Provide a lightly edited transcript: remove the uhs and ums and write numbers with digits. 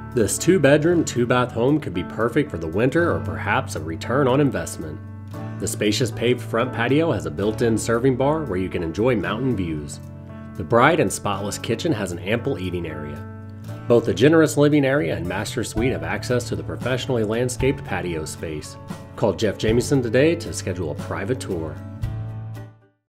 This 2-bedroom, 2-bath home could be perfect for the winter or perhaps a return on investment. The spacious paved front patio has a built-in serving bar where you can enjoy mountain views. The bright and spotless kitchen has an ample eating area. Both the generous living area and master suite have access to the professionally landscaped patio space. Call Jeff Jamieson today to schedule a private tour.